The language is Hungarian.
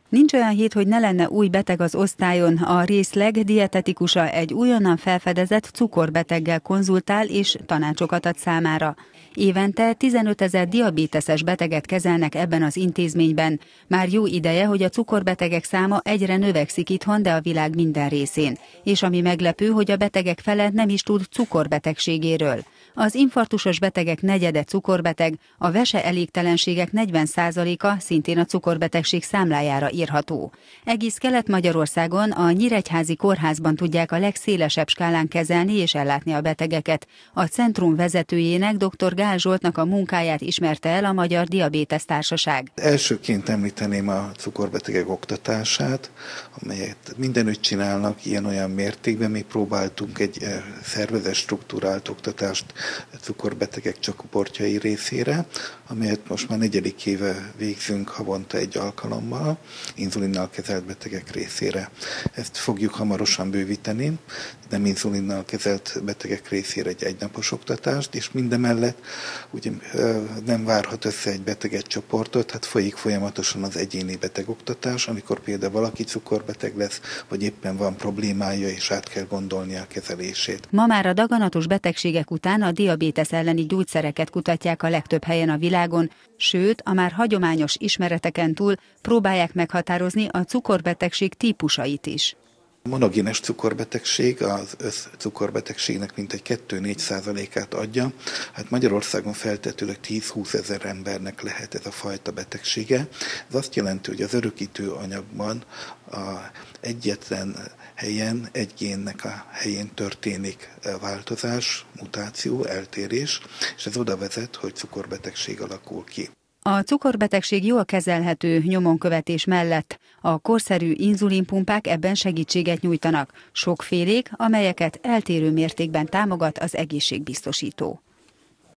Nincs olyan hét, hogy ne lenne új beteg az osztályon. A részleg dietetikusa egy újonnan felfedezett cukorbeteggel konzultál és tanácsokat ad számára. Évente 15 000 diabéteses beteget kezelnek ebben az intézményben. Már jó ideje, hogy a cukorbetegek száma egyre növekszik itthon, de a világ minden részén. És ami meglepő, hogy a betegek fele nem is tud cukorbetegségéről. Az infarktusos betegek negyede cukorbeteg, a veseelégtelenségek 40%-a szintén a cukorbetegség számlájára írható. Egész Kelet-Magyarországon a Nyíregyházi Kórházban tudják a legszélesebb skálán kezelni és ellátni a betegeket. A centrum vezetőjének, dr. Gál Zsoltnak a munkáját ismerte el a Magyar Diabétesz Társaság. Elsőként említeném a cukorbetegek oktatását, amelyet mindenütt csinálnak ilyen-olyan mértékben. Mi próbáltunk egy szervezett struktúrált oktatást cukorbetegek csoportjai részére, amelyet most már 4. éve végzünk havonta egy alkalommal, inzulinnal kezelt betegek részére. Ezt fogjuk hamarosan bővíteni, nem inzulinnal kezelt betegek részére egy egynapos oktatást, és mindemellett ugye nem várhat össze egy beteg egy csoportot, hát folyik folyamatosan az egyéni betegoktatás, amikor például valaki cukorbeteg lesz, vagy éppen van problémája, és át kell gondolni a kezelését. Ma már a daganatos betegségek után a diabétesz elleni gyógyszereket kutatják a legtöbb helyen a világon, sőt, a már hagyományos ismereteken túl próbálják meghatározni a cukorbetegség típusait is. A monogénes cukorbetegség az összcukorbetegségnek mintegy 2-4%-át adja. Hát Magyarországon feltetőleg 10-20 000 embernek lehet ez a fajta betegsége. Ez azt jelenti, hogy az örökítő anyagban egyetlen helyen, egy génnek a helyén történik változás, mutáció, eltérés, és ez oda vezet, hogy cukorbetegség alakul ki. A cukorbetegség jól kezelhető nyomonkövetés mellett a korszerű inzulinpumpák ebben segítséget nyújtanak, sokfélék, amelyeket eltérő mértékben támogat az egészségbiztosító.